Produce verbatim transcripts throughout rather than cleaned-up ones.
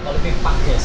Olimpik Park, guys.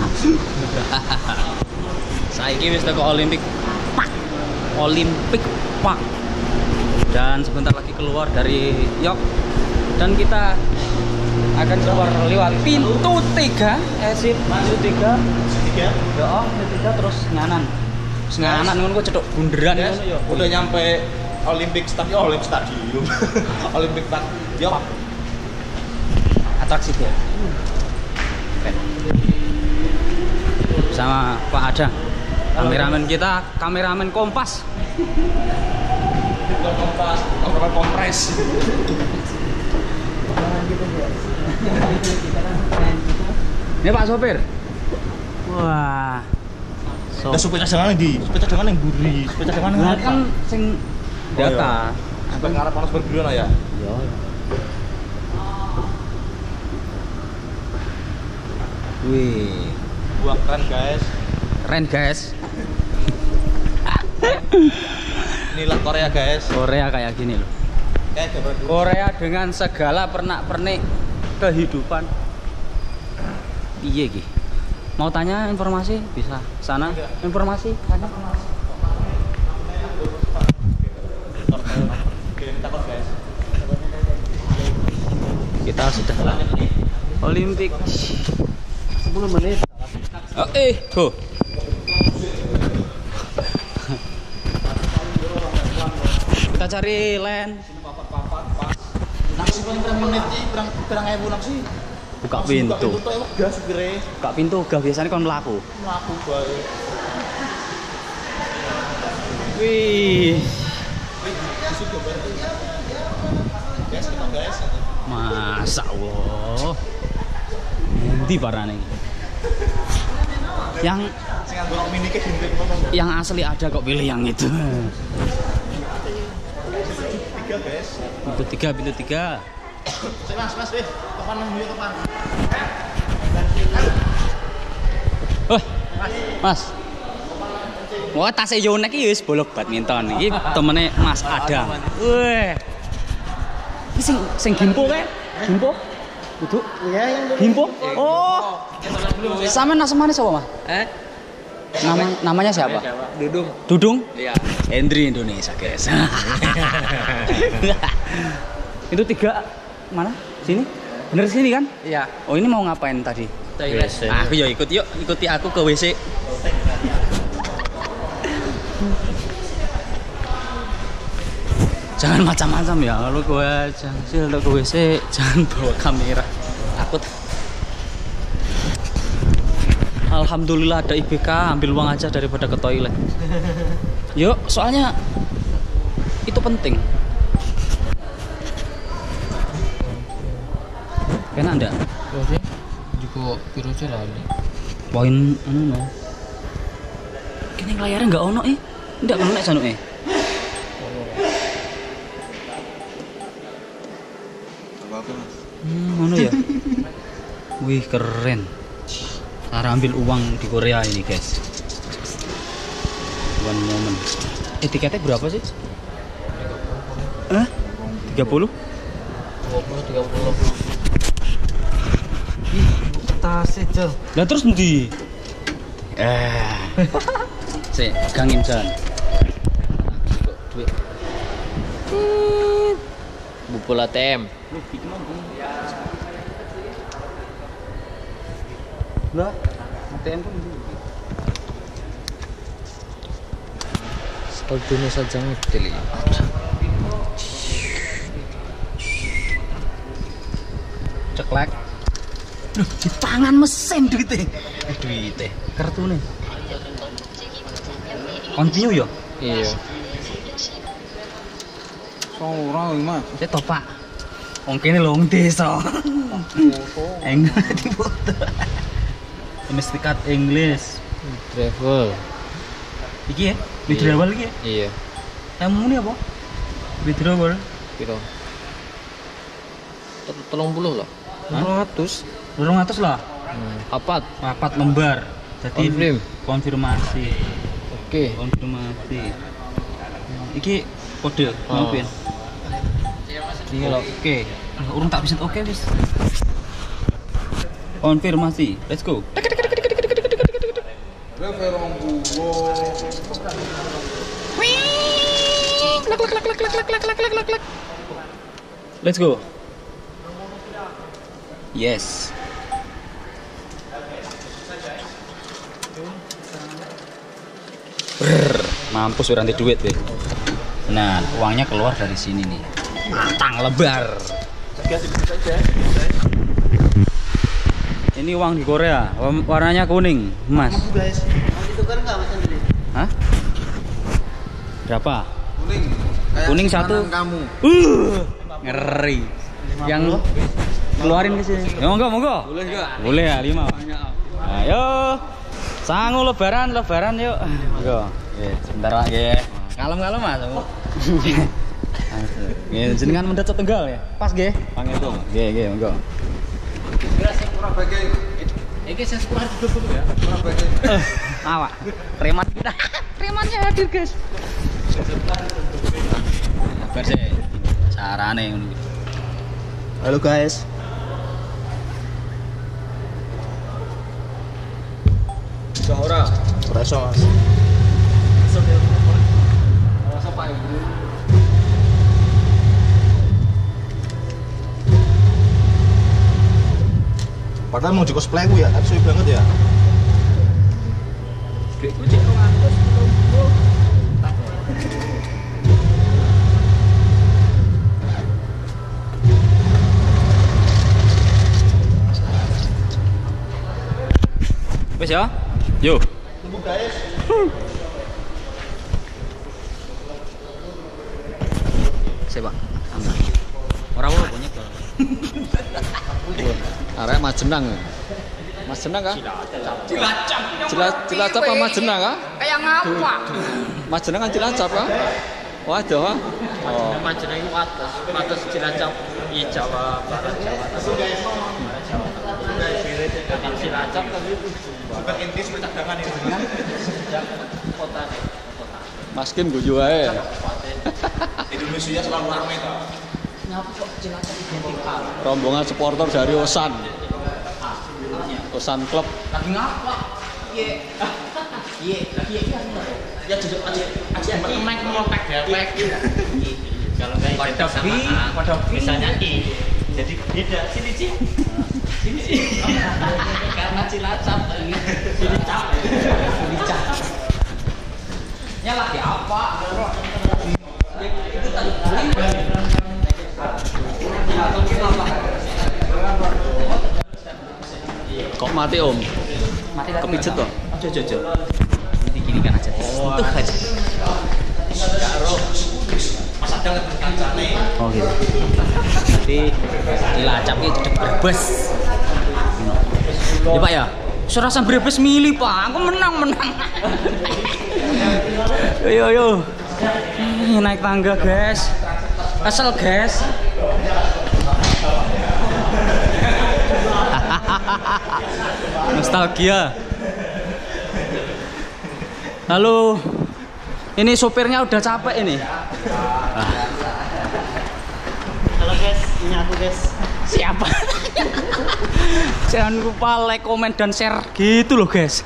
Saiki wis teko Olimpik Park. Olimpik Park. Dan sebentar lagi keluar dari Yok. Dan kita akan keluar lewat pintu tiga, exit pintu tiga. Tiga. Ya, oh, pintu tiga terus nganan. Terus nganan ngono kok cedok bunderan ngono ya. Udah nyampe Olympic Stadium, Olympic Stadium. Olympic Park. Yok. Atraksi dia. Sama Pak Ada. Kameramen kita, kameramen Kompas. Bukan kompas, kameramen kompres. Ini Pak sopir. Wah. So. Ada supir cadangan di, supir cadangan yang buri, supir cadangan yang Nah, kan sing data. Supir ngarep panas bergurian ya. Yo. Wih, Buah keren guys. keren guys. Inilah Korea guys. Korea kayak gini loh. Kayak gambar dulu. Korea dengan segala pernak-pernik kehidupan. Iya Ki. Mau tanya informasi bisa sana. Informasi sana. Kita sudah Olimpik sepuluh menit. Oh, eh, go. Kita cari land. Naksi paling berapa menit sih? Berang berang ewu naksi. Buka pintu. Buka pintu tuh emang gas supirnya. Buka pintu gak biasanya kon mlaku. Melaku bae. Wih. Isu gambar tuh. Guys, kita guys. Masa Allah. Endi parane? Yang Sing nganggo mini ke gendeng ngomong. yang asli ada kok pilih yang itu. Tiga guys. Pintu tiga, pintu tiga. Cek mas, mas, weh. Kapan nang yo kapan? Wah, Mas. Wah, tas Yonek iki wis bolok badminton. Iki temene Mas Adam. Weh. Iki sing sing Gimpo kae? Gimpo? Duduk. Iya, yang Gimpo? Oh. Sama nasemane sapa, Mas? Eh? Nama namanya siapa? Dudung. Dudung? Iya. Hendri Indonesia, guys. Itu tiga mana? Sini? Bener sini kan? Iya. Oh, ini mau ngapain tadi? Toilet. Aku ya ikut yuk, ikuti aku ke W C. Jangan macam-macam ya, kalau gue jangan ke W C, jangan bawa kamera. Takut. Alhamdulillah ada I B K, ambil uang aja daripada ke toilet. Yuk, soalnya itu penting. Kena enggak? Terus juga biru lali. Poin anu no. Kene layarnya enggak ono eh. Enggak kan nek janu eh. Apa-apa, Mas? Hmm, mana ya? Wih, keren. Cara ambil uang di Korea ini, guys. One moment. Eh, tiketnya berapa sih? Eh? tiga puluh? dua puluh tiga puluh. Tas itu. Lah terus ndi? Eh. Sik, gangin jan. Duit. Bupul A T M. Lah, A T M pun Saldonya saja ngidil. ceklek. Duh, di tangan mesin duitnya. Eh, duitnya. Kartu nih. Continue ya? Iya. Seorang Mas. Saya toh Pak. Wong kene lho wong desa. Enggak di foto. Domestikat English. Travel. Iki ya? Withdrawal iki ya? Iya. Kamu ini apa? Withdrawal. Piro? Tolong puluh lah. Ratus. Dorong atas lah. Hmm. Apat. Rapat lembar. Jadi Konfirm. konfirmasi. Oke. Konfirmasi. Iki kode Oh. mau pin. Iya loh. Oke. Ah, urung tak bisa oke wis. Konfirmasi. Let's go. Let's go. Yes. Brrr, mampus udah nanti duit deh. Nah, uangnya keluar dari sini nih. Matang lebar. Ini uang di Korea, warnanya kuning, emas. Hah? Berapa? Kuning. Kuning satu. Kamu. Uh, ngeri. Yang keluarin ke sini. Ya monggo, monggo. Boleh enggak? Boleh ya, lima. Ayo. Sangu lebaran, lebaran yuk. Monggo. Nggih, sebentar Pak nggih. Kalem-kalem Mas. Nggih, jenengan mendhet setenggal ya. Pas nggih. Pangitung. Nggih, nggih, monggo. Kurang bagai. Iki sing sepuluh dulu ya. Kurang bagai. Eh, awak. Preman kita. Premannya hadir, guys. Sabar sih. Carane ngono. Halo guys. Bisa ora? Ora iso, Mas. Rasa Pak Ibu. Padahal mau di cosplay ku ya, tapi suwe banget ya. Gek ku cek dua ratus sepuluh. Wes ya? Yo. Tunggu guys. Saya Pak. Ora wo banyak to. Arek Majenang. Majenang kah? Cilacap. Cilacap, Cilacap apa Majenang kah? Kayak ngapa? Majenang kan Cilacap kah? Waduh kah? Oh. Majenang itu atas, atas Cilacap di Jawa Barat, Jawa Tengah. Cilacap tapi itu Bukan intis percadangan ini. kota nih, kota. Maskin guyu wae. Indonesia selalu ramai toh. Kenapa kok Cilacap identik hal? Rombongan supporter dari Osan. Osan Club. Lagi ngapa? Iya, iya, iya, iya. Ya duduk aja, aja main ngopek dewek. Kalau nggak Pada sama bi, A, pada bi. misalnya I, jadi beda. Sini sih, sini sih. Karena Cilacap, sini cap, sini cap. Ya lagi apa? Itu tadi. Kok mati Om? Mati Kepijet toh? Aja aja aja. Ini gini kan aja. Sentuh aja. Mas ada kancane. Oh gitu. Nanti Cilacap itu cedek Brebes. Ya Pak ya. Serasa Brebes milih Pak. Aku menang menang. Yo yo. Ih, naik tangga guys. Asal guys. Nostalgia. Halo. Ini sopirnya udah capek ini. Halo guys, ini aku guys. Siapa? Jangan lupa like, komen, dan share gitu loh guys.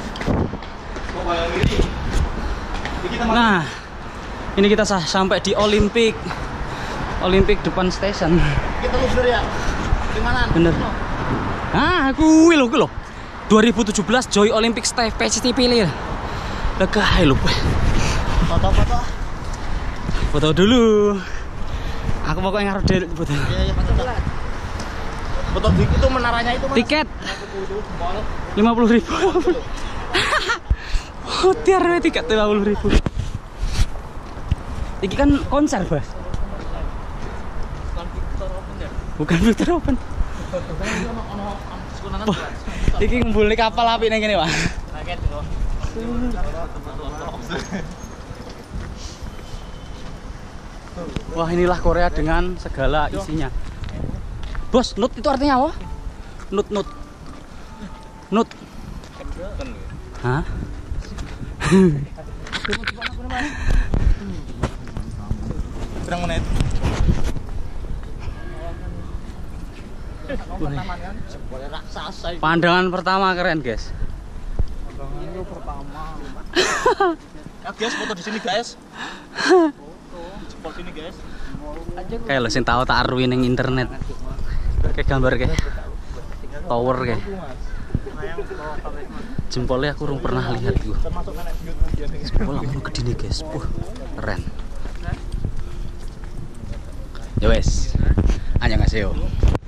Nah, ini kita sah sampai di Olimpik. Olimpik depan stasiun. Kita lusur ya. Di mana? Bener. Ah, aku loh, loh. dua ribu tujuh belas Joy Olympic Stay Festival. Legah lho. Foto-foto. Foto dulu. Aku pokoknya ngarep dhewe foto. Iya, iya, foto. Foto itu menaranya itu, Mas. Tiket lima puluh ribu. Oh, tiar we tiket lima puluh ribu. Iki kan konser, Bas. Bukan Victor Open. Wah, iki ngumpulne kapal api nang kene, Pak. Wah, inilah Korea dengan segala isinya. Bos, nut itu artinya apa? Nut, nut. Nut. Hah? Berang menit. Boleh raksasa. Pandangan pertama keren, guys. Itu pertama. Ya guys, foto di sini guys. Foto sini guys. Kayak lo sing tahu tak arwi ning internet. Kayak gambar kayak tower kayak. Jempolnya aku belum pernah lihat gua. Termasuk nenek buyut dia nih. Jempol langsung gede nih, guys. Wah, keren. Ya wes. Annyeonghaseyo.